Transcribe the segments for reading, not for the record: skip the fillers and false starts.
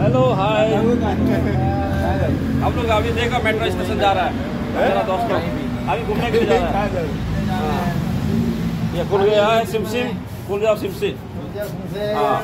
Hello hi. हम लोग अभी देखो मेट्रो स्टेशन जा रहा है मेरा दोस्त लोग अभी घूमने के लिए जा रहा है। ये खुल गया है सिमसिम, खुल जाओ सिमसिम। हाँ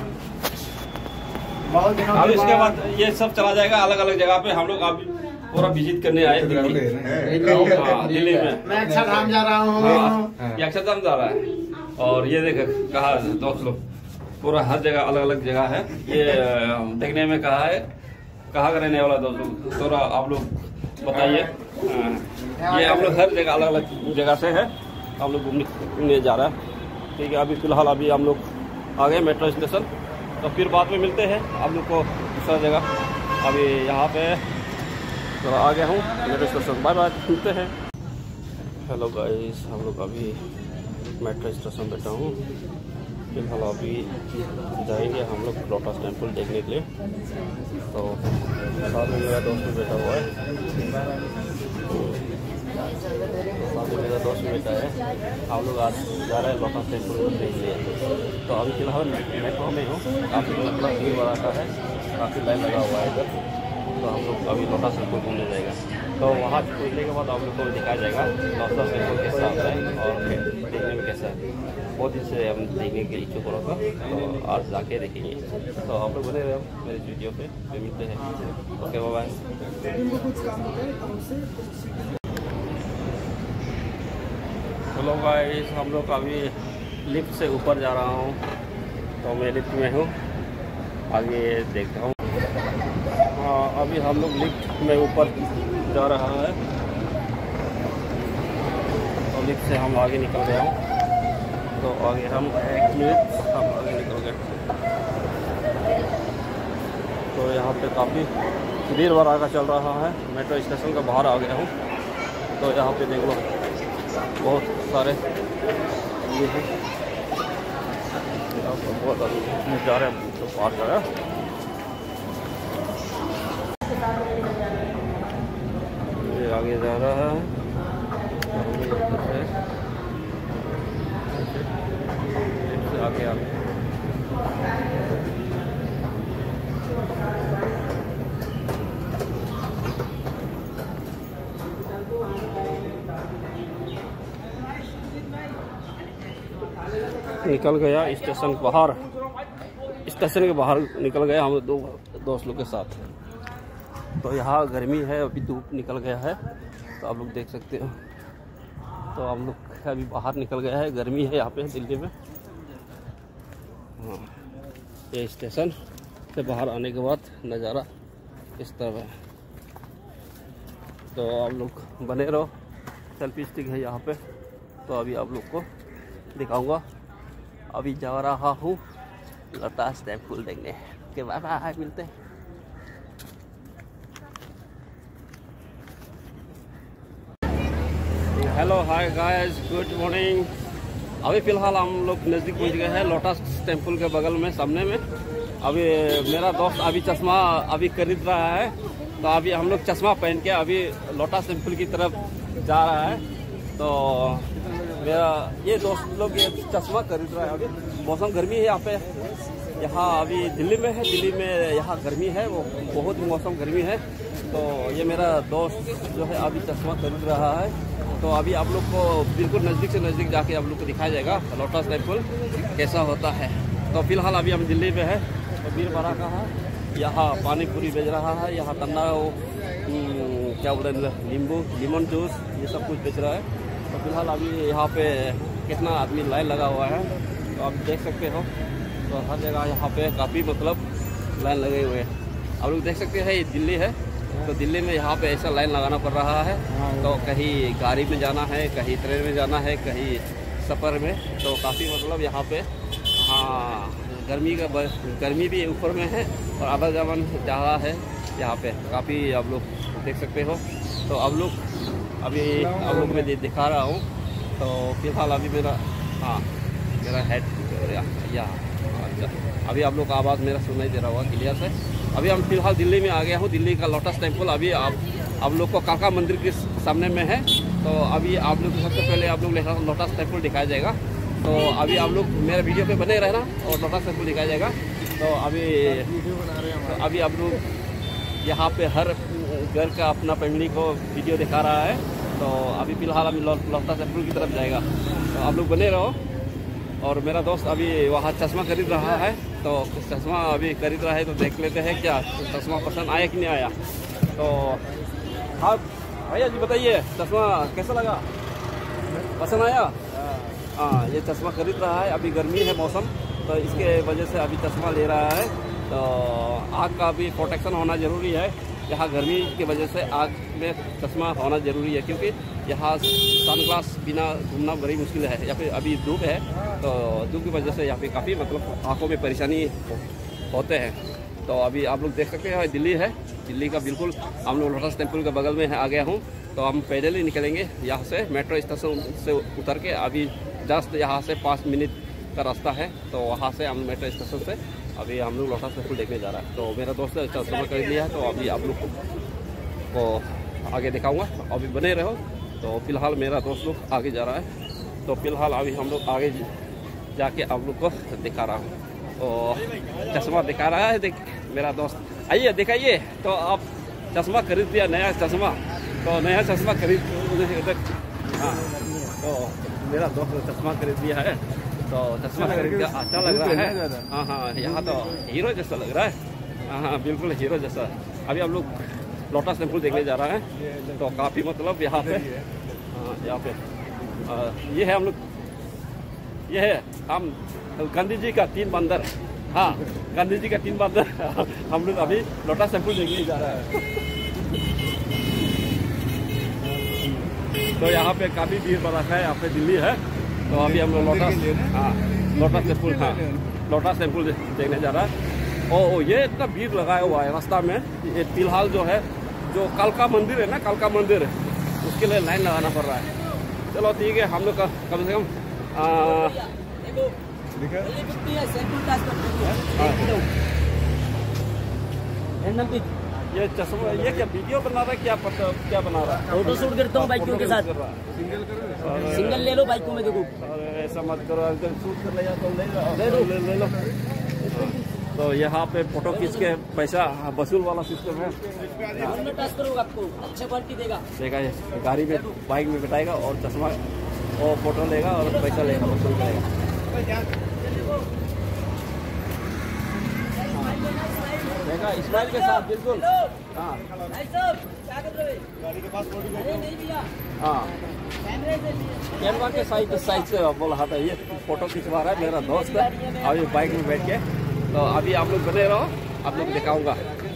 अभी इसके बाद ये सब चला जाएगा अलग अलग जगह पे। हम लोग अभी पूरा विजिट करने आए दिल्ली में। मैं अक्षरधाम जा रहा हूँ। ये अक्षरधाम जा रहा है और ये देखो कहा दोस्त लोग पूरा हर जगह अलग अलग जगह है। ये देखने में कहा है कहाँ का रहने वाला दोस्त लोग थोड़ा आप लोग बताइए। ये हम लोग हर जगह अलग अलग जगह से है हम लोग घूमने जा रहा है। ठीक है अभी फिलहाल अभी हम लोग आ गए मेट्रो स्टेशन, तो फिर बाद में मिलते हैं आप लोग को दूसरा जगह। अभी यहाँ पे थोड़ा आ गया हूँ मेट्रो स्टेशन, बाय बाय मिलते हैं। हेलो गाइस, हम लोग अभी मेट्रो स्टेशन बैठा हूँ। फिलहाल अभी जाएंगे हम लोग लोटस टेम्पल देखने के लिए। तो साथ में मेरा दोस्त भी बैठा हुआ है, साथ में मेरा दोस्त भी बैठा है। हम लोग आज जा रहे हैं लोटस टेम्पल देखने के लिए। तो अभी फिलहाल मेट्रो में हूँ, काफ़ी मतलब भीड़ भड़ाका है, काफ़ी लाइन लगा हुआ है इधर। तो हम लोग अभी लोटस टेम्पल घूमने जाएगा। तो वहाँ पहुँचने के बाद आप लोग को दिखाया जाएगा लोटस टेम्पल कैसा आता है और देखने में कैसा है। बहुत दिन से हम देखने के इच्छुक हो रहा था, तो आज जाके देखेंगे। तो आप लोग बने रहे मेरे वीडियो पे मिलते हैं। Okay bye. हेलो गाइस, हम लोग अभी लिफ्ट से ऊपर जा रहा हूँ। तो मैं लिफ्ट में हूँ, आगे देखता हूँ। हाँ अभी हम लोग लिफ्ट में ऊपर जा रहा है। तो लिफ्ट से हम आगे निकल गए हूँ। तो आगे हम 1 मिनट हम आगे निकल गए। तो यहाँ पे काफ़ी भीड़ भड़ाका चल रहा है। मेट्रो स्टेशन का बाहर आ गया हूँ। तो यहाँ पे देख लो बहुत सारे ये है, बहुत जा रहे हैं तो पार जा रहा है। ये आगे जा रहा है, आगे आगे निकल गया स्टेशन बाहर। स्टेशन के बाहर निकल गया हम दो दोस्त लोग के साथ। तो यहाँ गर्मी है, अभी धूप निकल गया है, तो आप लोग देख सकते हो। तो हम लोग अभी बाहर निकल गया है, गर्मी है यहाँ पे दिल्ली में। हाँ ये स्टेशन से बाहर आने के बाद नज़ारा इस तरह है। तो आप लोग बने रहो, सेल्फी स्टिक है यहाँ पे। तो अभी आप लोग को दिखाऊंगा। अभी जा रहा हूँ लोटस टेम्पल देखने के। बाय बाय, मिलते हैं। Hello hi guys, good morning. अभी फ़िलहाल हम लोग नज़दीक पहुंच गए हैं लोटस टेम्पल के बगल में, सामने में। अभी मेरा दोस्त अभी चश्मा अभी खरीद रहा है। तो अभी हम लोग चश्मा पहन के अभी लोटस टेम्पल की तरफ जा रहा है। तो मेरा ये दोस्त लोग ये चश्मा खरीद रहा है। अभी मौसम गर्मी है यहाँ पे, यहाँ अभी दिल्ली में है। दिल्ली में यहाँ गर्मी है, वो बहुत मौसम गर्मी है। तो ये मेरा दोस्त जो है अभी चश्मा खरीद रहा है। तो अभी आप लोग को बिल्कुल नज़दीक से नज़दीक जाके आप लोग को दिखाया जाएगा लोटस टेम्पल कैसा होता है। तो फिलहाल अभी हम दिल्ली में है। तो भीड़ भड़ाका है, यहाँ पानी पूरी बेच रहा है, यहाँ ठंडा क्या बोलते हैं नींबू लेमन जूस ये सब कुछ बेच रहा है। तो फिलहाल अभी यहाँ पे कितना आदमी लाइन लगा हुआ है, तो आप देख सकते हो। तो हर जगह यहाँ पे काफ़ी मतलब लाइन लगे हुए हैं। आप लोग देख सकते हैं ये दिल्ली है। तो दिल्ली में यहाँ पे ऐसा लाइन लगाना पड़ रहा है। तो कहीं गाड़ी में जाना है, कहीं ट्रेन में जाना है, कहीं सफ़र में। तो काफ़ी मतलब यहाँ पे हाँ गर्मी भी ऊपर में है और आवागमन ज़्यादा है यहाँ पे, काफ़ी आप लोग देख सकते हो। तो आप लोग मैं दिखा रहा हूँ। तो फिलहाल अभी मेरा हेड यहाँ अच्छा, अभी आप लोग का आवाज़ मेरा सुनाई दे रहा होगा क्लियर से। अभी हम फिलहाल दिल्ली में आ गया हूँ, दिल्ली का लोटस टेम्पल। अभी आप लोग को काका मंदिर के सामने में है। तो अभी आप लोग सबसे पहले आप लोग लोटस टेम्पल दिखाया जाएगा। तो अभी आप लोग मेरे वीडियो पे बने रहना और लोटस टेम्पल दिखाया जाएगा। तो अभी अब लोग यहाँ पे हर घर का अपना फैमिली को वीडियो दिखा रहा है। तो अभी फ़िलहाल अभी लोटस टेम्पल की तरफ जाएगा, तो आप लोग बने रहो। और मेरा दोस्त अभी वहाँ चश्मा खरीद रहा है, तो चश्मा अभी खरीद रहा है, तो देख लेते हैं क्या चश्मा पसंद आया कि नहीं आया। तो हाँ भैया जी बताइए, चश्मा कैसा लगा, पसंद आया? हाँ, ये चश्मा खरीद रहा है। अभी गर्मी है मौसम, तो इसके वजह से अभी चश्मा ले रहा है। तो आँख का भी प्रोटेक्शन होना ज़रूरी है। यहाँ गर्मी की वजह से आँख में चश्मा होना ज़रूरी है, क्योंकि यहाँ सनग्लास बिना घूमना बड़ी मुश्किल है। या फिर अभी धूप है, तो धूप की वजह से यहाँ पे काफ़ी मतलब आँखों में परेशानी होते हैं। तो अभी आप लोग देख सकते हैं दिल्ली है, दिल्ली का बिल्कुल हम लोग लोटस टेम्पल के बगल में आ गया हूँ। तो हम पैदल ही निकलेंगे यहाँ से, मेट्रो स्टेशन से उतर के। अभी जस्ट यहाँ से 5 मिनट का रास्ता है, तो वहाँ से हम मेट्रो स्टेशन से अभी हम लोग लोटस टेम्पल देखने जा रहा है। तो मेरा दोस्त ने चश्मा खरीद लिया है, तो अभी आप लोग को आगे दिखाऊंगा, अभी बने रहो। तो फिलहाल मेरा दोस्त लोग आगे जा रहा है, तो फिलहाल अभी हम लोग आगे जाके आप लोग को दिखा रहा हूँ। तो चश्मा दिखा रहा है, देख मेरा दोस्त, आइए दिखाइए। तो आप चश्मा खरीद लिया, नया चश्मा, तो नया चश्मा खरीद, हाँ, तो मेरा दोस्त ने चश्मा खरीद लिया है। तो चश्मा खरीद के अच्छा लग रहा है। हाँ हाँ, यहाँ तो हीरो जैसा लग रहा है। हाँ हाँ, बिल्कुल हीरो जैसा। अभी हम लोग लोटस टेम्पल देखने जा रहा है, तो काफ़ी मतलब यहाँ पे, हाँ यहाँ पे ये है हम लोग, ये है हम गांधी जी का 3 बंदर। हाँ, गांधी जी का 3 बंदर हम लोग अभी लोटस टेम्पल देखने जा रहा है। तो यहाँ पे काफ़ी भीड़ भड़का है, यहाँ पे दिल्ली है। तो अभी हम लोग लोटस टेम्पल, हाँ लोटस टेम्पल देखने जा रहा है। ओ ये इतना भीड़ लगाया हुआ है रास्ता में। ये फिलहाल जो है, जो कालका मंदिर है ना, कालका मंदिर, उसके लिए लाइन लगाना पड़ रहा है। चलो ठीक है, हम लोग का कम से कम ये चश्मा, ये क्या वीडियो बना रहा है, क्या बना रहा है? फोटो शूट करता हूँ बाइकों के साथ। सिंगल ले लो बाइकों में, देखो। ऐसा मत करो, अगर शूट कर लिया तो ले लो। तो यहाँ पे फोटो खींच के पैसा वसूल वाला सिस्टम है। टच करोगे आपको अच्छा क्वालिटी देगा। गाड़ी में बाइक में बिठाएगा और चश्मा और फोटो लेगा और पैसा लेगा, वसूल करेगा। स्माइल के साथ बिल्कुल। हाँ हाँ, कैमरा के साइड से बोल रहा था। ये फोटो खिंचवा रहा है मेरा दोस्त, अभी बाइक में बैठ के। तो अभी आप लोग बने रहो, आप लोग दिखाऊंगा।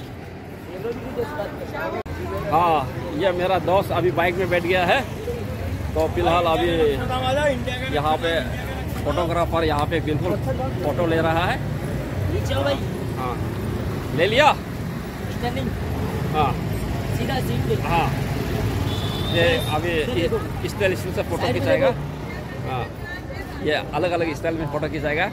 हाँ, ये मेरा दोस्त अभी बाइक में बैठ गया है। तो फिलहाल अभी यहाँ पे फोटोग्राफर यहाँ पे बिल्कुल फोटो ले रहा है। हाँ, ले लिया। हाँ सीधा सीट पे। हाँ, ये अभी स्टाइल से फोटो खिंचाएगा। हाँ, ये अलग अलग स्टाइल में फोटो खिंचाएगा।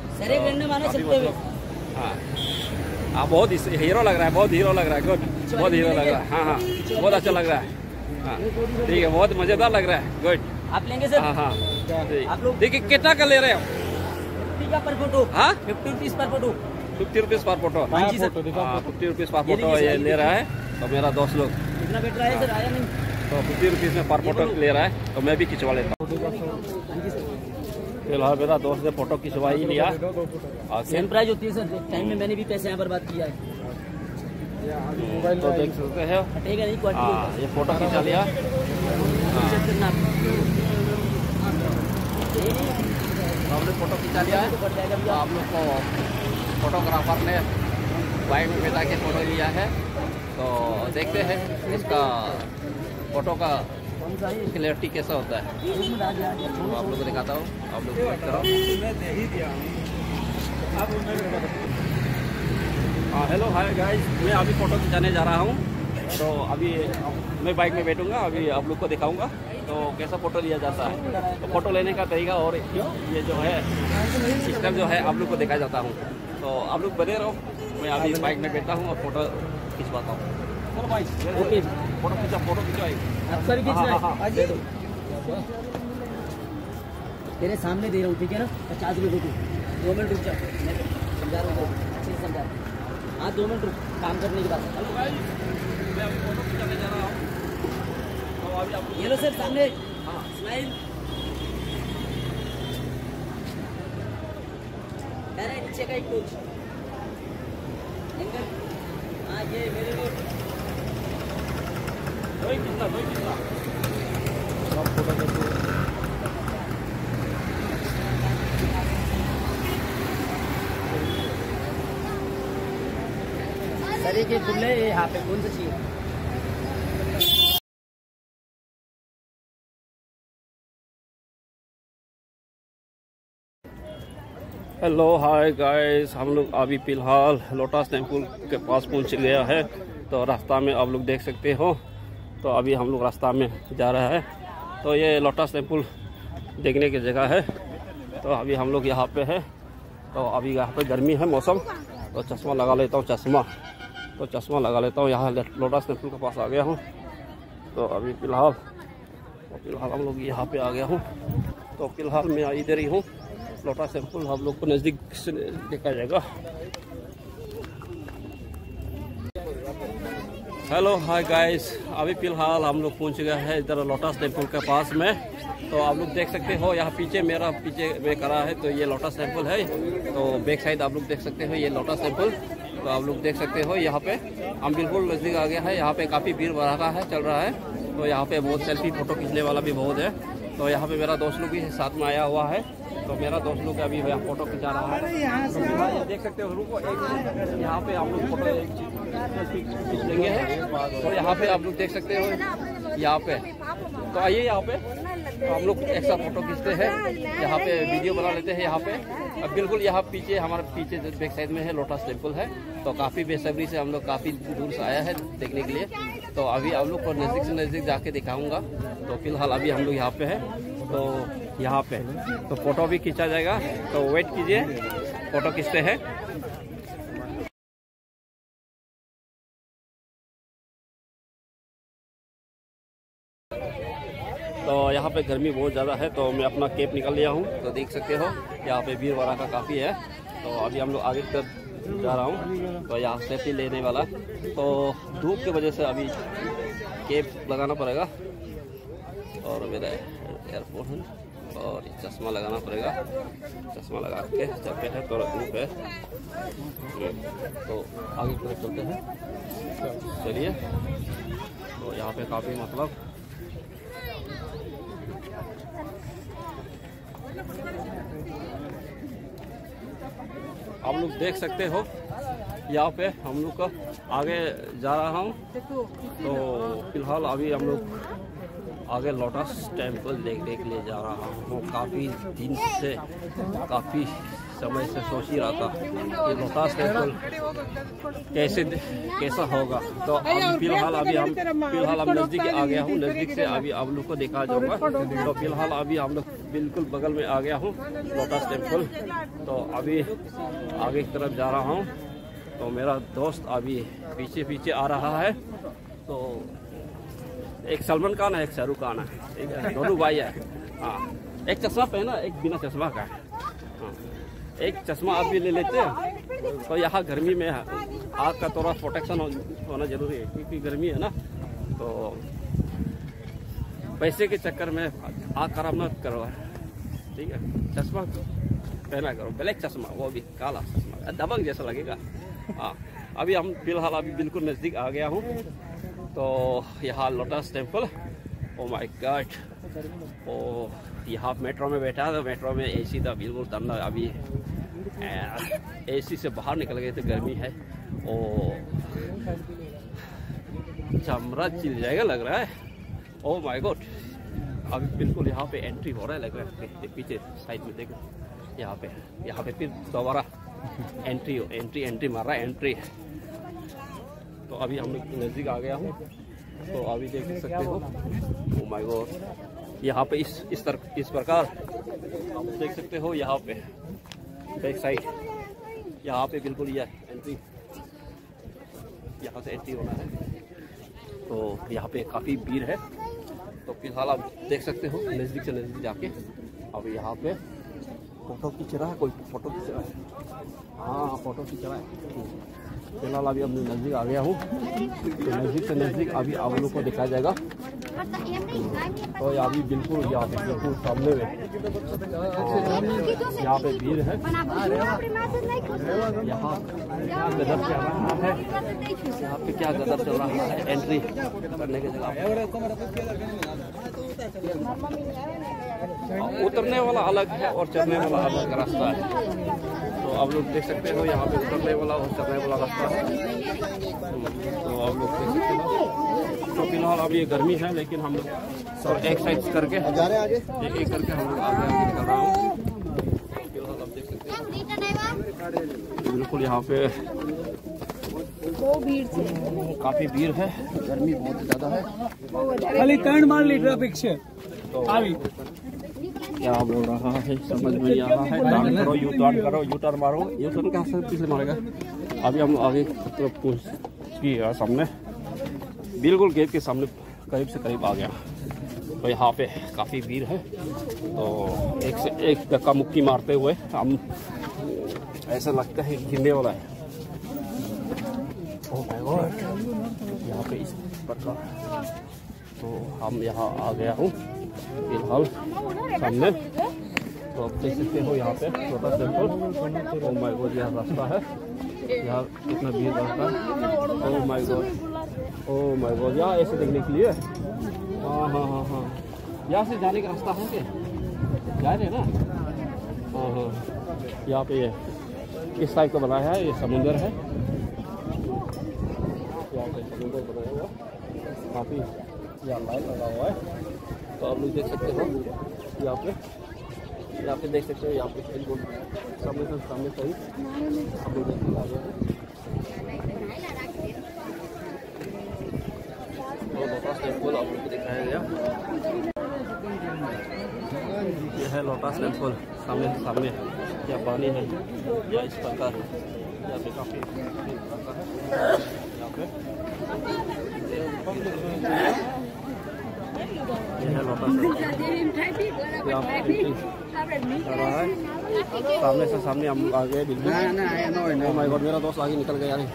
हाँ, बहुत हीरो लग रहा है, बहुत हीरो लग रहा है। गुड, बहुत हीरो लग रहा है। हाँ हाँ, बहुत अच्छा लग रहा है। हाँ ठीक है, बहुत मजेदार लग रहा है। गुड, आप लेंगे सर? हाँ हाँ, आप लोग देखिए कितना का ले रहे हो? 50 पर फोटो। हाँ, 50 रुपीज पर फोटो। 50 रुपीज पर फोटो। हाँ जी सर, 50 रुपीज पर फोटो ये ले रहा है। तो मेरा दोस्त लोग कितना बैठ रहा है सर? आया नहीं तो 50 रुपीज में पर फोटो ले रहा है, तो मैं भी खिंचवा लेता हूँ। फिलहाल मेरा दोस्त ने फोटो खिंचवा ही लिया। सेम प्राइस होती है सर, टाइम में मैंने भी पैसे यहाँ बर्बाद किया है। तो देख सकते हैं, हटेगा नहीं क्वालिटी। ये फोटो खिंचा लिया। हमने फोटो खिंचा लिया है। आप लोग को फोटोग्राफर ने बाइक में बैठा के फोटो लिया है। तो देखते हैं इसका फोटो का क्लियरिटी कैसा होता है। तो आप लोग को दिखाता हूँ, आप लोग वेट करो। हाँ हेलो हाय गाइस, मैं अभी फ़ोटो खिंचाने जा रहा हूँ। तो अभी मैं बाइक में बैठूंगा, अभी आप लोग को दिखाऊंगा तो कैसा फ़ोटो लिया जाता है। तो फ़ोटो लेने का तरीका और ये जो है सिस्टम जो है आप लोग को दिखा जाता हूँ। तो आप लोग बने रहो, मैं अभी बाइक में बैठता हूँ और फोटो खिंचवाता हूँ। ओके, फोटो खिंचवाइए। तेरे सामने दे रहा हूँ, ठीक है ना? 50 रुपये को 2 मिनट रुक जा, समझा रहा हूँ। अच्छे से समझा। हाँ 2 मिनट रुक, काम करने के बाद। मैं अभी फोटो खिंचाने जा रहा हूँ, तो अभी आपको ये लो सर सामने। हाँ स्माइल। नीचे का एक कुछ एंगल। हाँ ये मेरे को कितना सर ये खुले यहाँ पे कौन सा चाहिए? हेलो हाय गाइस, हम लोग अभी फिलहाल लोटस टेम्पल के पास पहुंच गया है। तो रास्ता में आप लोग देख सकते हो, तो अभी हम लोग रास्ता में जा रहा है। तो ये लोटस टेम्पल देखने की जगह है। तो अभी हम लोग यहाँ पे है। तो अभी यहाँ पे गर्मी है मौसम, तो चश्मा लगा लेता हूँ, चश्मा लगा लेता हूँ। यहाँ लोटस टेम्पल के पास आ गया हूँ। तो अभी फ़िलहाल हम लोग यहाँ पे आ गया हूँ। तो फिलहाल मैं इधर ही हूँ। लोटस टेम्पल हम लोग को नज़दीक से देखा जाएगा। हेलो हाय गाइस, अभी फ़िलहाल हम लोग पहुँच गए हैं इधर लोटस टेम्पल के पास में। तो आप लोग देख सकते हो यहाँ पीछे में खड़ा है, तो ये लोटस टेम्पल है। तो बैक साइड आप लोग देख सकते हो ये लोटस टेम्पल। तो आप लोग देख सकते हो यहाँ पे हम बिल्कुल नज़दीक आ गया है। यहाँ पे काफ़ी भीड़ भड़का है, चल रहा है। तो यहाँ पे बहुत सेल्फी फ़ोटो खींचने वाला भी बहुत है। तो यहाँ पे मेरा दोस्त लोग भी साथ में आया हुआ है। तो मेरा दोस्त लोग अभी फोटो खिंचा रहा है। तो ये देख सकते हो, रुको एक मिनट, यहाँ पे हम लोग फोटो खींच लेंगे। तो यहाँ पे आप लोग देख सकते हो यहाँ पे। तो आइए यहाँ पे, तो हम लोग एक साथ फोटो खींचते हैं, यहाँ पे वीडियो बना लेते हैं। यहाँ पे अब बिल्कुल यहाँ पीछे, हमारे पीछे बैक साइड में है लोटस टेम्पल है। तो काफ़ी बेसब्री से हम लोग काफ़ी दूर से आया है देखने के लिए। तो अभी आप लोग को नज़दीक से नज़दीक जाके दिखाऊंगा। तो फिलहाल अभी हम लोग यहाँ पे है। तो यहाँ पे तो फोटो भी खींचा जाएगा, तो वेट कीजिए, फोटो खींचते हैं। तो यहाँ पे गर्मी बहुत ज़्यादा है, तो मैं अपना कैप निकाल लिया हूँ। तो देख सकते हो यहाँ पे भीड़ भाड़ का काफ़ी है। तो अभी हम लोग आगे तक जा रहा हूँ। तो यहाँ सेफ्टी लेने वाला, तो धूप की वजह से अभी कैप लगाना पड़ेगा। और मेरा एयरफोन है और चश्मा लगाना पड़ेगा। चश्मा लगा के चलते हैं, थोड़ा धूप है। तो आगे की तरफ चलते हैं, चलिए। तो यहाँ पे काफ़ी मतलब आप लोग देख सकते हो यहाँ पे हम लोग का आगे जा रहा हूँ। तो फिलहाल अभी हम लोग आगे लोटस टेम्पल देखने के लिए जा रहा हूँ। काफ़ी दिन से, काफ़ी समय से सोच ही रहा था कि लोटस टेम्पल कैसा होगा। तो फिलहाल हम नज़दीक आ गया हूँ। नज़दीक से अभी आप लोग को दिखा जाऊँगा। तो फिलहाल अभी हम लोग बिल्कुल बगल में आ गया हूँ लोटस टेम्पल। तो अभी आगे की तरफ जा रहा हूँ। तो मेरा दोस्त अभी पीछे आ रहा है। तो एक सलमान खान है, एक शाहरुख खान है, ठीक है, दोनों भाई है। हाँ, एक चश्मा पहना, एक बिना चश्मा का है। हाँ, एक चश्मा आप भी ले लेते हैं। तो यहाँ गर्मी में आँख का थोड़ा प्रोटेक्शन होना जरूरी है, क्योंकि गर्मी है ना। तो पैसे के चक्कर में आँख खराब मत करो, ठीक है। चश्मा पहना करो, ब्लैक चश्मा, वो भी काला चश्मा, दबंग जैसा लगेगा। हाँ, अभी हम फिलहाल अभी बिल्कुल नज़दीक आ गया हूँ। तो यहाँ lotus temple, oh my god. Oh यहाँ मेट्रो में बैठा था, मेट्रो में एसी था, बिल्कुल ठंडा। अभी एसी से बाहर निकल गए तो गर्मी है। ओ चमड़ा चिल जाएगा लग रहा है। ओ माय गॉड, अभी बिल्कुल यहाँ पे एंट्री हो रहा है लग रहा है। पीछे साइड में देखो, यहाँ पे फिर दोबारा एंट्री मार रहा है, एंट्री। तो अभी हम लोग नज़दीक आ गया हूँ। तो अभी देख सकते हो, ओ माय गॉड, यहाँ पे इस प्रकार आप देख सकते हो। यहाँ पे बैक साइड, यहाँ पे बिल्कुल यह एंट्री, यहाँ से एंट्री होना है। तो यहाँ पे काफ़ी भीड़ है। तो फिलहाल आप देख सकते हो नज़दीक से नज़दीक जाके। अब यहाँ पे फोटो खींच रहा है, कोई फोटो खींच रहा है। हाँ फोटो खींच रहा है। फिलहाल अभी अपने नज़दीक आ गया हूँ, तो नज़दीक से नज़दीक अभी आप लोगों को दिखाया जाएगा। तो अभी बिल्कुल यहाँ पे बिल्कुल सामने में यहाँ पे भीड़ है। यहाँ गदर चल रहा है, यहाँ पे क्या गदर चल रहा है एंट्री करने की जगह। उतरने वाला अलग है और चढ़ने वाला अलग रास्ता है। तो आप लोग देख सकते हो यहाँ पे उतरने वाला और चढ़ने वाला रास्ता है। तो आप लोग देख सकते हो। तो फिलहाल अब ये गर्मी है, लेकिन हम लोग और एक साइड करके एक करके हम लोग आगे निकल रहा हूँ। फिलहाल आप देख सकते हो बिल्कुल यहाँ पे काफी भीड़ है, गर्मी बहुत ज्यादा है। खाली टर्न मार ली ट्रैफिक से। तो क्या बोल रहा है समझ में नहीं आ रहा है। टर्न करो, यू टर्न करो, यू टर्न मारो। यू टर्न कहाँ से पिछले मारेगा। अभी हम आगे तरफ पहुँच गए, सामने बिल्कुल गेट के सामने करीब से करीब आ गया। तो यहाँ पे काफ़ी भीड़ है, तो एक से एक धक्का मुक्की मारते हुए हम ऐसा लगता है गिरने वाला है। ओह माय गॉड, यहाँ पे इस प्रकार। तो हम यहाँ आ गया हूँ फिलहाल सामने। तो आप देख सकते हो यहाँ पे lotus temple. Oh my god, यहाँ रास्ता है, यहाँ कितना भीड़ रास्ता है। Oh my god, oh my god, यहाँ ऐसे देखने के लिए। हाँ हाँ हाँ हाँ, यहाँ से जाने का रास्ता है क्या? जा रहे ना? हाँ हाँ, यहाँ पे ये किस टाइप का बनाया है, ये समुंदर है। यहाँ पे समुंदर बनाया हुआ, काफ़ी यहाँ लाइन लगा हुआ है। तो आप लोग देख सकते हो यहाँ पे देख सकते हो, यहाँ पे बिल्कुल सामने से सही हम लोग देखने आ गए हैं। लोटस टेम्पल आप लोग को दिखाया गया। ये है लोटस टेम्पल, सामने या पानी है या इस प्रकार। यहाँ पे काफी यहाँ पे ये है लोटस सामने से सामने हम आ गए बिल्कुल। ओह माय गॉड, मेरा दोस्त आगे निकल गया यार।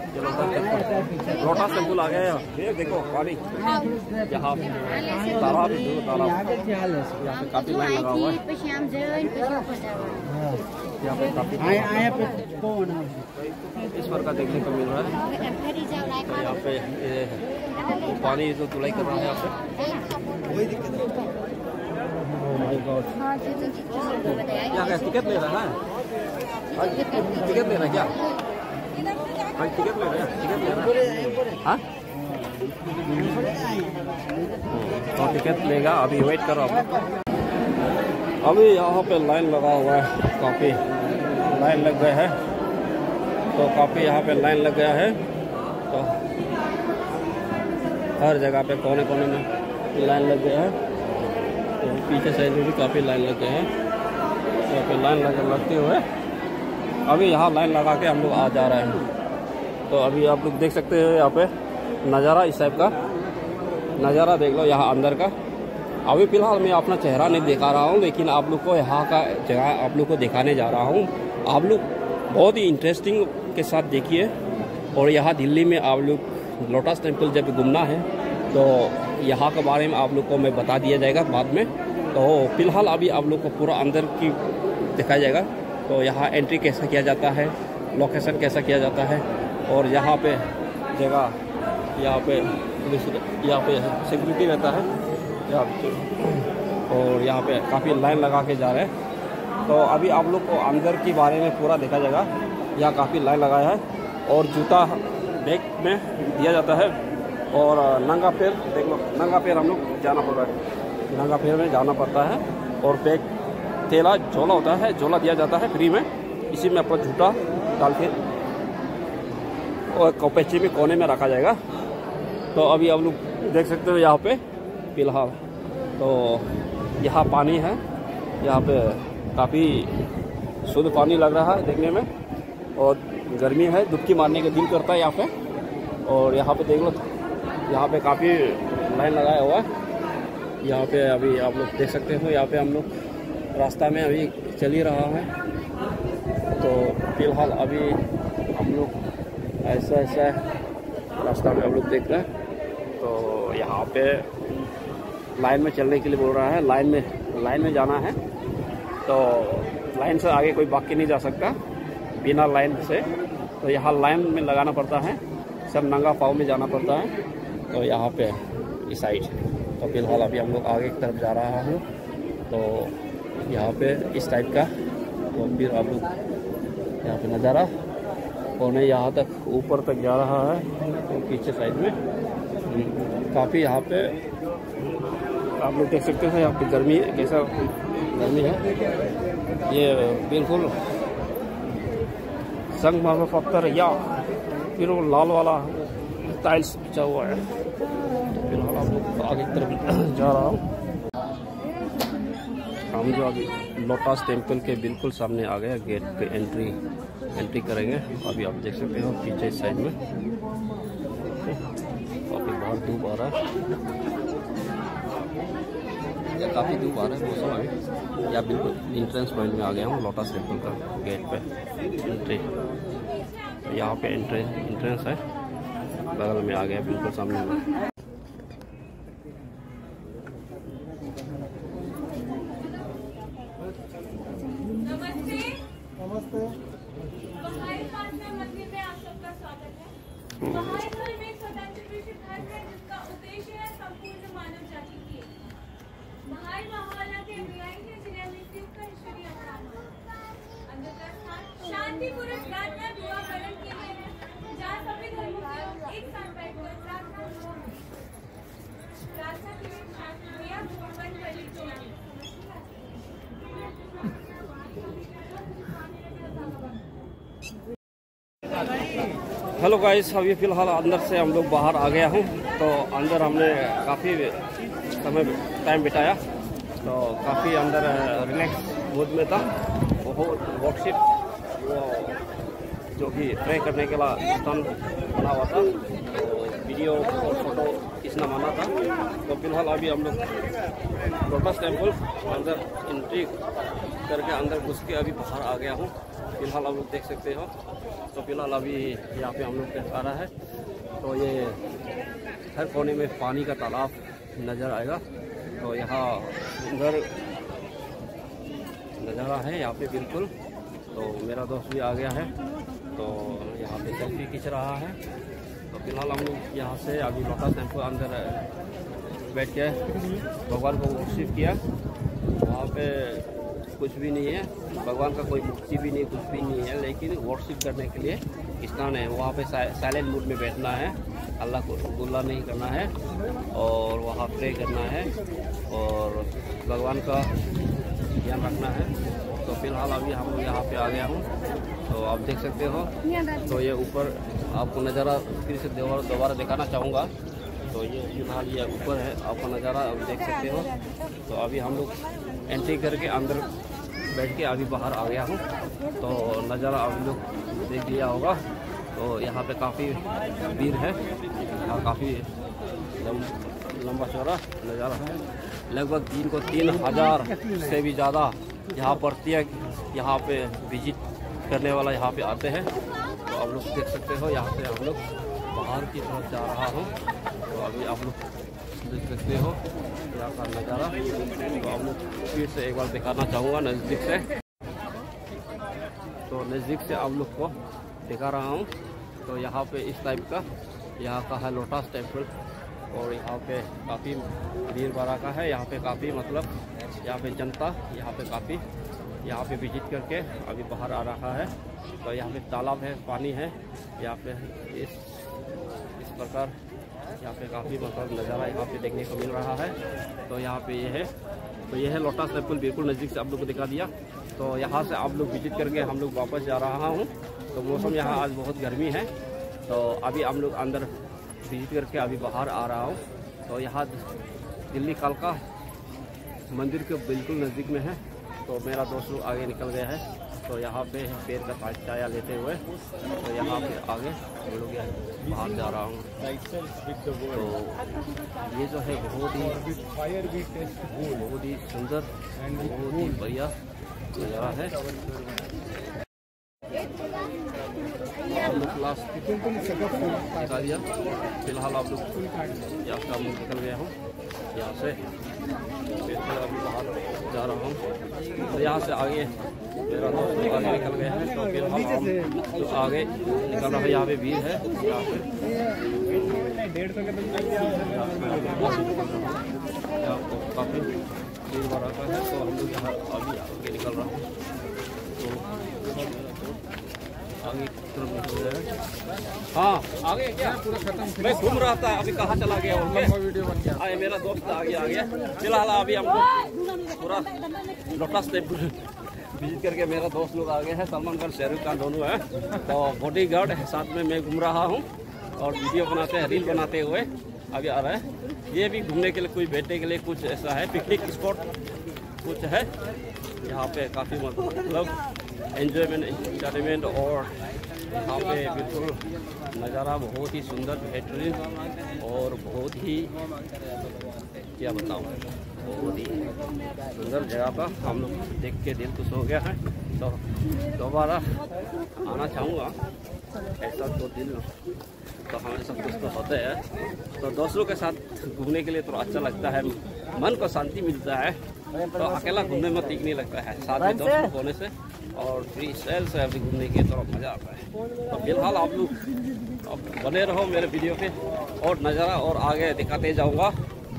लोटस टेम्पल आ गया है। ये देखो पानी, यहाँ तालाब है, तालाब यहाँ पे काफी लाइन लगा हुआ है। यहाँ पे काफी इस प्रकार देखने को मिल रहा है। तो यहाँ पे पानी जो धुलाई कर रहा है यहाँ पे। ओह माय गॉड, क्या टिकट ले रहा है? टिकट ले रहा है क्या? भाई टिकट ले रहा है, टिकट ले रहा है। हाँ तो टिकट लेगा, अभी वेट करो आप। अभी यहाँ पे लाइन लगा हुआ है, काफ़ी लाइन लग गया है। तो काफ़ी यहाँ पे लाइन लग गया है। तो हर जगह पे कोने कोने में लाइन लग गया है। तो पीछे साइड में भी काफ़ी लाइन लग गया है। यहाँ पे लाइन लगते हुए अभी यहाँ लाइन लगा के हम लोग आ जा रहे हैं। तो अभी आप लोग देख सकते हो यहाँ पे नज़ारा, इस टाइप का नज़ारा देख लो यहाँ अंदर का। अभी फ़िलहाल मैं अपना चेहरा नहीं दिखा रहा हूँ, लेकिन आप लोग को यहाँ का जगह आप लोग को दिखाने जा रहा हूँ। आप लोग बहुत ही इंटरेस्टिंग के साथ देखिए। और यहाँ दिल्ली में आप लोग लोटस टेम्पल जब घूमना है तो यहाँ के बारे में आप लोग को मैं बता दिया जाएगा बाद में। तो फ़िलहाल अभी आप लोग को पूरा अंदर की दिखाया जाएगा। तो यहाँ एंट्री कैसा किया जाता है, लोकेशन कैसा किया जाता है, और यहाँ पे जगह, यहाँ पे सिक्योरिटी रहता है यहाँ पे। और यहाँ पे काफ़ी लाइन लगा के जा रहे हैं। तो अभी आप लोग को अंदर के बारे में पूरा देखा जाएगा। यहाँ काफ़ी लाइन लगाया है और जूता बैग में दिया जाता है। और नंगा पैर देख लो, नंगा पैर हम लोग जाना पड़ता है, नंगा पैर में जाना पड़ता है। और बैग थैला झोला होता है, झोला दिया जाता है फ्री में। इसी में अपना जूता डाल के और कपैची में कोने में रखा जाएगा। तो अभी आप लोग देख सकते हो यहाँ पे फिलहाल तो यहाँ पानी है। यहाँ पे काफ़ी शुद्ध पानी लग रहा है देखने में। और गर्मी है, डुबकी मारने का दिल करता है यहाँ पे। और यहाँ पे देख लो, यहाँ पे काफ़ी लाइन लगाया हुआ है। यहाँ पे अभी आप लोग देख सकते हो, यहाँ पे हम लोग रास्ता में अभी चल ही रहा है। तो फिलहाल अभी हम लोग ऐसा रास्ता में हम लोग देख रहे हैं। तो यहाँ पे लाइन में चलने के लिए बोल रहा है, लाइन में जाना है। तो लाइन से आगे कोई भाग के नहीं जा सकता बिना लाइन से। तो यहाँ लाइन में लगाना पड़ता है, सब नंगा पाँव में जाना पड़ता है। तो यहाँ पे इस साइड। तो फिलहाल अभी हम लोग आगे की तरफ जा रहा हूँ। तो यहाँ पे इस टाइप का तो फिर आप लोग यहाँ पे नज़ारा पौने यहाँ तक ऊपर तक जा रहा है। तो पीछे साइड में काफ़ी यहाँ पे आप लोग देख सकते हैं। यहाँ पे गर्मी कैसा गर्मी है, ये बिल्कुल संगमरमर पत्थर या फिर वो लाल वाला टाइल्स बिछा हुआ है। तो फिलहाल हम लोग आगे की तरफ जा रहा हूँ। हम जो अभी लोटस टेम्पल के बिल्कुल सामने आ गए, गेट पे एंट्री करेंगे। अभी आप देख सकते हो पीछे साइड में काफ़ी बहुत धूप आ रहा है, काफ़ी धूप आ रहा है मौसम अभी। या बिल्कुल इंट्रेंस पॉइंट में आ गया हूँ लोटस टेम्पल का गेट पे एंट्री। यहाँ पे इंट्रेंस है, बगल में आ गया बिल्कुल सामने में। नमस्ते। बहाई प्रार्थना मंदिर में आप सबका स्वागत है। बहाई धर्म एक स्वतंत्र विश्व धर्म है जिसका उद्देश्य है संपूर्ण मानव जाति की। बहाई माहौल के अनुयायी हैं जिन्हें मृत्यु का ईश्वरीय अवतार अंदर का स्थान शांतिपूर्वक प्रार्थना दुआ पालन के लिए है, जहाँ सभी धर्मों के लोग एक साथ बैठकर प्रार्थना के लिए क्रिया बंद कर लीजिए। हेलो गाइस, अभी फ़िलहाल अंदर से हम लोग बाहर आ गया हूँ। तो अंदर हमने काफ़ी समय टाइम बिताया। तो काफ़ी अंदर रिलैक्स मूड में था। वो वर्कशिप वो जो कि ट्रे करने के लिए स्थान बना हुआ था, तो वीडियो और फोटो खींचना माना था। तो फिलहाल अभी हम लोग लोटस टेम्पल अंदर एंट्री करके अंदर घुस के अभी बाहर आ गया हूँ। फिलहाल आप लोग देख सकते हो। तो फिलहाल अभी यहाँ पे हम लोग देख आ रहा है। तो ये हर कोने में पानी का तालाब नज़र आएगा। तो यहाँ सुंदर नज़ारा है यहाँ पे बिल्कुल। तो मेरा दोस्त भी आ गया है, तो यहाँ पे सेल्फी खींच रहा है। तो फिलहाल हम लोग यहाँ से अभी लोटस टेम्पल अंदर बैठ के भगवान को वर्शिप किया। वहाँ पे कुछ भी नहीं है, भगवान का कोई मूर्ति भी नहीं, कुछ भी नहीं है, लेकिन वर्शिप करने के लिए स्थान है। वहाँ पे साइलेंट मूड में बैठना है, अल्लाह को गुल्ला नहीं करना है और वहाँ प्रे करना है और भगवान का ध्यान रखना है। तो फिलहाल अभी हम लोग यहाँ पे आ गया हूँ। तो आप देख सकते हो। तो ये ऊपर आपको नज़ारा फिर से दोबारा दिखाना चाहूँगा। तो ये फिलहाल ये ऊपर है, आपका नज़ारा आप देख सकते हो। तो अभी हम लोग एंट्री करके अंदर बैठ के अभी बाहर आ गया हूँ। तो नज़ारा आप लोग देख लिया होगा। तो यहाँ पे काफ़ी भीड़ है, यहाँ काफ़ी लंबा चौड़ा नज़ारा है। लगभग 3,000 से भी ज़्यादा यहाँ प्रत्येक यहाँ पे विजिट करने वाला यहाँ पे आते हैं। तो आप लोग देख सकते हो। यहाँ से हम लोग बाहर की तरफ जा रहा हूँ। तो अभी आप लोग देख सकते हो यहाँ का नज़ारा। तो आप लोग फिर से एक बार दिखाना चाहूँगा नज़दीक से। तो नज़दीक से आप लोग को दिखा रहा हूँ। तो यहाँ पे इस टाइप का यहाँ का है लोटस टेम्पल। और यहाँ पे काफ़ी भीड़ भड़का है। यहाँ पे काफ़ी मतलब यहाँ पे जनता यहाँ पे विजिट करके अभी बाहर आ रहा है। तो यहाँ पे तालाब है, पानी है यहाँ पे। इस प्रकार यहाँ पे काफ़ी मतलब नज़ारा यहाँ पे देखने को मिल रहा है। तो यहाँ पे ये है, तो ये है लोटस टेम्पल, बिल्कुल नज़दीक से आप लोग को दिखा दिया। तो यहाँ से आप लोग विजिट करके हम लोग वापस जा रहा हूँ। तो मौसम यहाँ आज बहुत गर्मी है। तो अभी हम लोग अंदर विजिट करके अभी बाहर आ रहा हूँ। तो यहाँ दिल्ली कालका मंदिर के बिल्कुल नज़दीक में है। तो मेरा दोस्त लोग आगे निकल गया है। तो यहाँ पे पेड़ का छाया लेते हुए, तो यहाँ पे आगे हम लोग बाहर जा रहा हूँ। तो ये जो है बहुत ही सुंदर, बहुत ही बढ़िया नज़ारा है। बता दिया फिलहाल आप लोग यहाँ से मुँह निकल गया हूँ, यहाँ से फिर अभी बाहर जा रहा हूँ और यहाँ से आगे मेरा दोस्त आगे निकल गया है। तो फिलहाल हम तो आगे निकल रहा है, यहाँ पे भीड़ है, यहाँ पे काफ़ी भीड़ भरा का है। तो हम लोग यहाँ अभी आगे निकल रहा हूँ, तो आगे तरफ निकल रहे हैं। हाँ आगे क्या पूरा खत्म, मैं घूम रहा था, अभी कहाँ चला गया वीडियो बन गया। अरे मेरा दोस्त आगे आ गया। फिलहाल अभी हम लोग पूरा लोटस टेम्पल विजिट करके मेरा दोस्त लोग आ गए हैं, सलमान खान शाहरुख खान दोनों हैं। तो बॉडीगार्ड है साथ में, मैं घूम रहा हूँ और वीडियो बनाते हैं, रील बनाते हुए अभी आ रहा है। ये भी घूमने के लिए, कोई बैठने के लिए कुछ ऐसा है, पिकनिक स्पॉट कुछ है यहाँ पे, काफ़ी मतलब एंजॉयमेंट एंटरटेनमेंट। और यहाँ पे बिल्कुल नज़ारा बहुत ही सुंदर, बेहतरीन और बहुत ही क्या बताऊँ, बहुत ही सुंदर जगह पर हम लोग देख के दिल खुश हो गया है। तो दोबारा आना चाहूँगा, ऐसा तो दिल तो हमेशा कुछ तो होता है। तो दोस्तों के साथ घूमने के लिए तो अच्छा लगता है, मन को शांति मिलता है। तो अकेला घूमने में ठीक नहीं लगता है, साथ में दोस्त होने से और फ्री स्टाइल से अभी घूमने की तरफ मज़ा आता है। तो फिलहाल आप लोग अब बने रहो मेरे वीडियो पे और नज़ारा और आगे दिखाते जाऊंगा।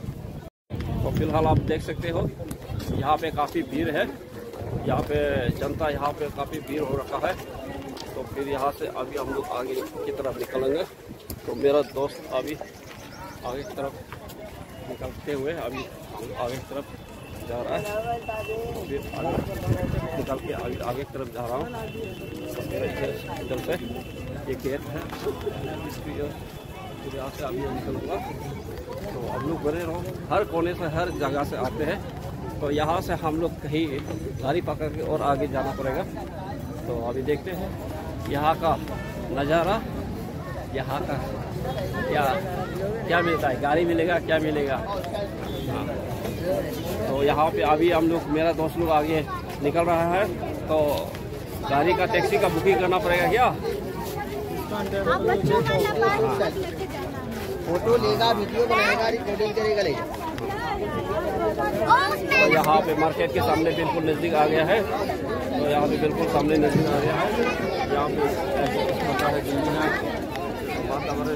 तो फिलहाल आप देख सकते हो यहाँ पे काफ़ी भीड़ है, यहाँ पे जनता, यहाँ पे काफ़ी भीड़ हो रखा है। तो फिर यहाँ से अभी हम लोग आगे की तरफ निकलेंगे। तो मेरा दोस्त अभी आगे की तरफ निकलते हुए अभी आगे की तरफ जा रहा है, फिर आगे निकल के आगे की तरफ जा रहा हूँ। तो मेरे इधर से ये गेट है, इसकी फिर यहाँ से अभी निकलूँगा। तो हम लोग बने रहो, हर कोने से हर जगह से आते हैं। तो यहाँ से हम लोग कहीं गाड़ी पकड़ के और आगे जाना पड़ेगा। तो अभी देखते हैं यहाँ का नज़ारा, यहाँ का क्या क्या मिलता है, गाड़ी मिलेगा क्या मिलेगा। हाँ तो यहाँ पे अभी हम लोग, मेरा दोस्त लोग आगे निकल रहा है। तो गाड़ी का टैक्सी का बुकिंग करना पड़ेगा क्या? फोटो लेगा, वीडियो बनाएगा, रिकॉर्डिंग करेगा, लेगा। तो यहाँ पे मार्केट के सामने बिल्कुल नज़दीक आ गया है। तो यहाँ पे बिल्कुल सामने नज़दीक आ गया है। यहाँ पे है दिल्ली है, वातावरण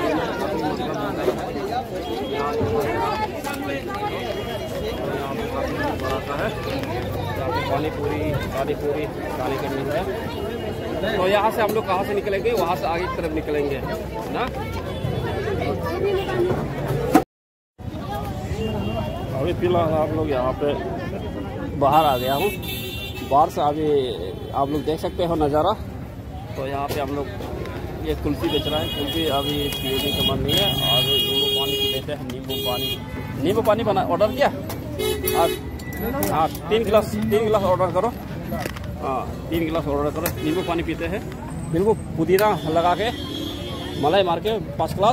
है, यहाँ पे पानी पूरी खाने करनी है। तो यहाँ से हम लोग कहाँ से निकलेंगे, वहाँ से आगे की तरफ निकलेंगे ना। अभी फिलहाल आप लोग यहाँ पे बाहर आ गया हूँ, बाहर से अभी आप लोग देख सकते हो नज़ारा। तो यहाँ पे हम लोग ये कुल्फी बेच रहा है, कुल्फी अभी पीने का मन नहीं है। और नींबू पानी पी लेते हैं, नींबू पानी बना ऑर्डर किया आज। हाँ 3 गिलास ऑर्डर करो। हाँ 3 गिलास ऑर्डर करो, नींबू पानी पीते हैं, बिल्कुल पुदीना लगा के, मलाई मार के 5 ग्लास।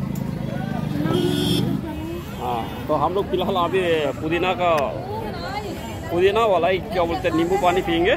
हाँ तो हम लोग फिलहाल अभी पुदीना वाला ही क्या बोलते हैं, नींबू पानी पियेंगे।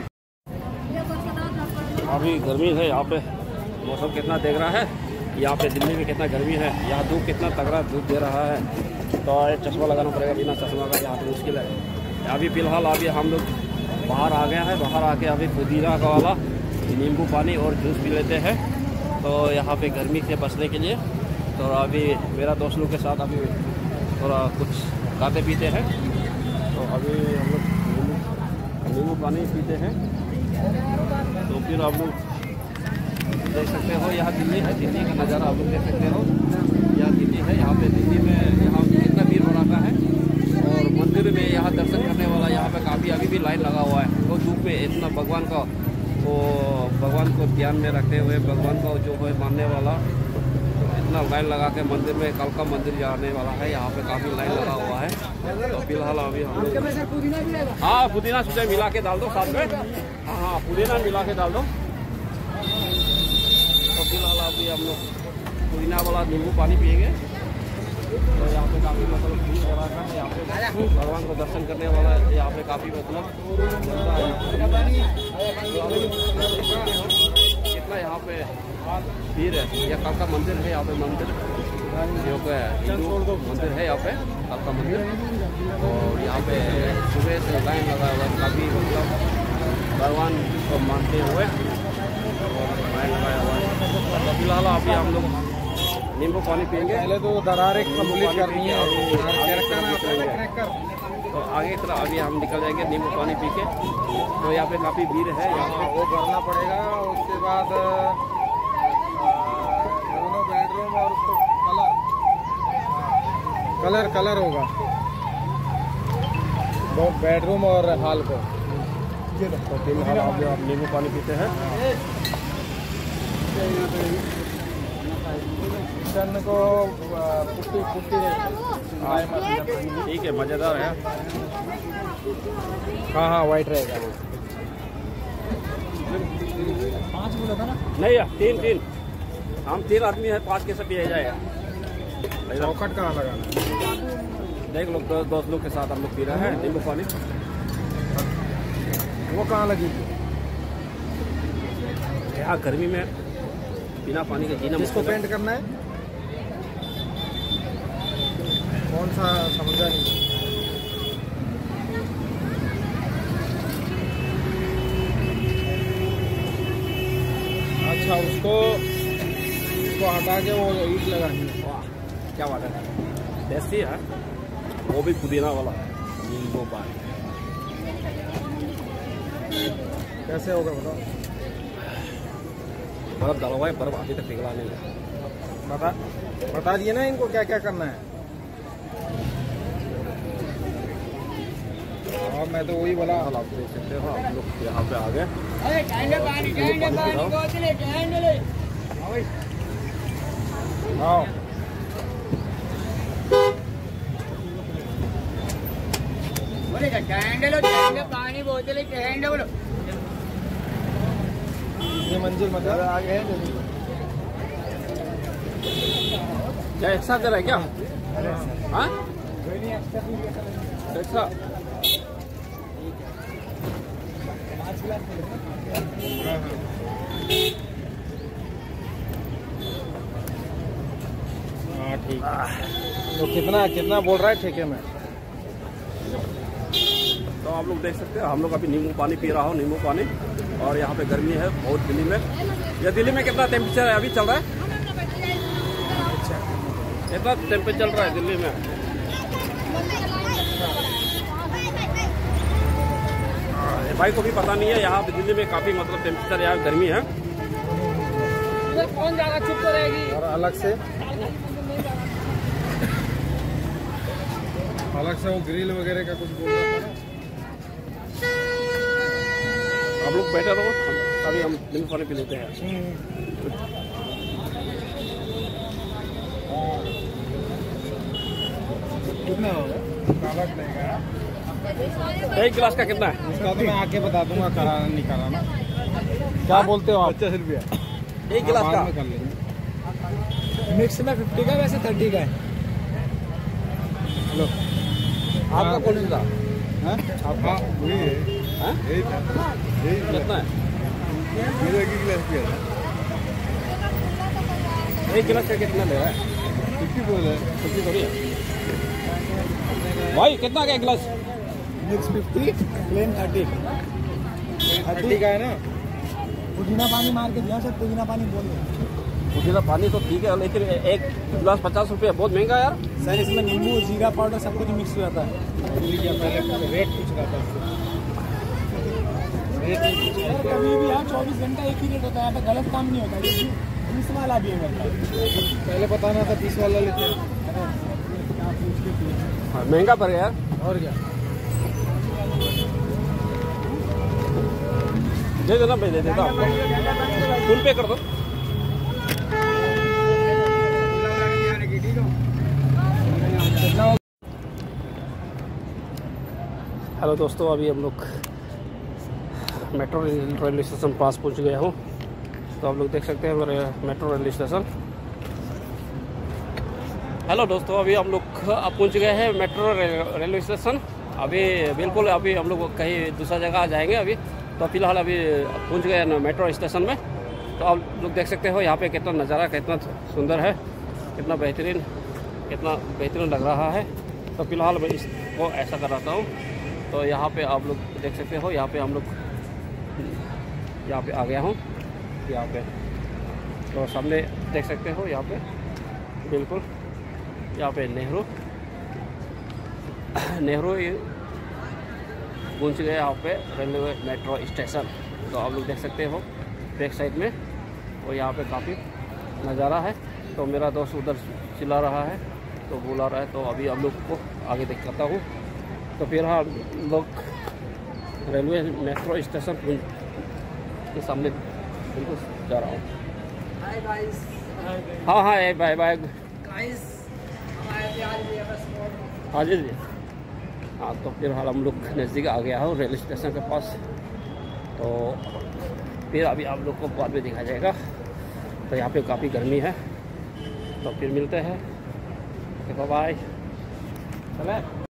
अभी गर्मी है यहाँ पे, मौसम कितना देख रहा है यहाँ पे, दिल्ली में कितना गर्मी है, यहाँ धूप कितना तगड़ा धूप दे रहा है। तो चश्मा लगाना पड़ेगा, बिना चश्मा का यहाँ पे मुश्किल है। अभी फिलहाल अभी हम लोग बाहर आ गए हैं, बाहर आके अभी पुदीना का वाला नींबू पानी और जूस पी लेते हैं। तो यहाँ पे गर्मी से बचने के लिए तो अभी मेरा दोस्त लोग के साथ अभी थोड़ा कुछ खाते पीते हैं। तो अभी हम लोग नींबू पानी पीते हैं। तो फिर आप लोग देख सकते हो यहाँ दिल्ली है, दिल्ली का नज़ारा आप लोग देख सकते हो। यहाँ दिल्ली है, यहाँ पे दिल्ली में यहाँ कितना भीड़ हो रखा है। और मंदिर में यहाँ दर्शन करने वाला यहाँ पे काफ़ी अभी भी लाइन लगा हुआ है। तो धूप में इतना भगवान को ध्यान में रखते हुए, भगवान को जो है मानने वाला, इतना लाइन लगा के मंदिर में, कल का मंदिर जाने वाला है, यहाँ पे काफ़ी लाइन लगा हुआ है। तो फिलहाल अभी हम लोग हाँ पुदीना सोचा मिला के डाल दो साथ में। हाँ पुदीना मिला के डाल दो। तो फिलहाल अभी हम लोग पुदीना वाला नींबू पानी पिएंगे। तो यहाँ पे काफ़ी मतलब भीड़ हो रहा है। यहाँ पे भगवान को दर्शन करने वाला यहाँ पे काफ़ी मतलब कितना यहाँ पे भीड़ है। यह कालका मंदिर है, यहाँ पे मंदिर जो कि हिंदू मंदिर है, यहाँ पे कालका मंदिर। और यहाँ पे सुबह से लाइन लगा हुआ है, काफ़ी मतलब भगवान को मानते हुए और लाइन लगाया हुआ है। तो फिलहाल अभी हम लोग नींबू पानी पियेंगे। पहले तो दरारें कंप्लीट करनी है तो आगे तरह अभी हम निकल जाएंगे नींबू पानी पी के। तो यहाँ पे काफ़ी भीड़ है, यहाँ पे वो करना पड़ेगा। उसके बाद दोनों बेडरूम और उसको कलर होगा वो बेडरूम और हॉल को। तो तीन हाल आप नींबू पानी पीते हैं। किचन को पुट्टी ठीक है, मज़ेदार है। हाँ वाइट रहेगा। 5 बोला था ना? नहीं यार, तीन हम 3 आदमी है, 5 कैसे पिया जाएगा। चौखट कहाँ लगाना? देख लो, 10 लोग के साथ हम लोग पी रहे हैं नींबू पानी। वो कहाँ लगी? यहाँ गर्मी में बिना पानी के जीना जिसको पेंट करना है कौन सा समझा नहीं। अच्छा, उसको हटा के वो ईट लगानी है। वाह क्या बात है, टेस्टी है। वो भी पुदीना वाला नींबू पानी। कैसे होगा बताओ? बर्फ डाला हुआ है, बर्फ अभी तक पिघला नहीं है। बता दिए ना इनको क्या क्या करना है। और मैं तो वही बोला। आप देख सकते हो, आप लोग यहाँ पे आ गए। हाँ पानी बोतल बोलो। ये मंजिल मतलब आगे है। क्या एक साथ दे रहा है क्या? हाँ एक्स्ट्रा। हाँ ठीक है। तो कितना बोल रहा है ठेके में? तो आप लोग देख सकते हैं, हम लोग अभी नींबू पानी पी रहा हूँ, नींबू पानी। और यहाँ पे गर्मी है बहुत दिल्ली में। या दिल्ली में कितना टेम्परेचर है अभी चल रहा है? कितना टेम्परेचर चल रहा है दिल्ली में? भाई को भी पता नहीं है, यहाँ पे दिल्ली में काफी मतलब टेम्परेचर यहाँ गर्मी है। कौन ज्यादा चुप तो रहेगी? और अलग से वो ग्रिल वगैरह का कुछ बोल रहा था। आप लोग बैठे रहो, अभी हम नींबू पानी पी लेते हैं। कितना होगा? कागज लेगा। एक गिलास का कितना है? उसका तो मैं आके बता दूंगा, कराना नहीं कराना। क्या बोलते हो आप? 50 रुपया एक गिलास का। कर लेंगे। मिक्स में 50 का, वैसे 30 का है। हेलो, आपका कौन सा? आपका वही है। हाँ? कितना है? मेरा एक गिलास पिया था। एक गिलास का कितना ले रहा है? 50 बोल रहा है। 50 थोड़ी है भाई। कितना का एक गिलास? मिक्स 50, प्लेन 30 का है ना। पुदीना पानी मार के दिया सर, पुदीना पानी बोल रहे। पुदीना पानी तो ठीक है, लेकिन एक गिलास 50 रुपये बहुत महंगा यार। सर इसमें नींबू, जीरा पाउडर सब कुछ मिक्स हो जाता है। पहले रेट पूछ रहा था। कभी भी यहाँ 24 घंटा एक ही रेट होता है, यहाँ पे गलत काम नहीं होता। 20 वाला भी है मेरे पास। पहले बताना था 20 वाला लेते हैं। हाँ, महंगा पड़ गया यार। और क्या दे देना, मैं दे देता आपको। फुल पे कर दो। हेलो दोस्तों, अभी हम लोग मेट्रो रेलवे स्टेशन पास पहुंच गए हूँ। तो आप लोग देख सकते हैं मेरे मेट्रो रेलवे स्टेशन। हेलो दोस्तों, अभी हम लोग पहुंच गए हैं मेट्रो रेलवे स्टेशन। अभी बिल्कुल अभी हम लोग कहीं दूसरा जगह जाएंगे अभी। तो फिलहाल अभी पहुंच गए हैं मेट्रो स्टेशन में। तो आप लोग देख सकते हो यहाँ पे कितना नज़ारा कितना सुंदर है, कितना बेहतरीन लग रहा है। तो फिलहाल मैं इसको ऐसा कराता हूँ। तो यहाँ पे आप लोग देख सकते हो, यहाँ पे हम लोग यहाँ पे आ गया हूँ। यहाँ पे तो सामने देख सकते हो, यहाँ पे बिल्कुल यहाँ पे नेहरू पहुँच गए यहाँ पे रेलवे मेट्रो स्टेशन। तो आप लोग देख सकते हो बैक साइड में, और यहाँ पे काफ़ी नज़ारा है। तो मेरा दोस्त उधर चिल्ला रहा है, तो बुला रहा है। तो अभी हम लोग को आगे दिखाता हूँ। तो फिर हम लोग रेलवे मेट्रो स्टेशन के सामने बिल्कुल जा रहा हूँ। Hi guys. हाँ बाय बाय गाइस हाँ जी। हाँ तो फिर हम लोग नज़दीक आ गया हो रेलवे स्टेशन के पास। तो फिर अभी आप लोग को बाद में दिखा जाएगा। तो यहाँ पे काफ़ी गर्मी है। तो फिर मिलते हैं, बाय बाय। चले।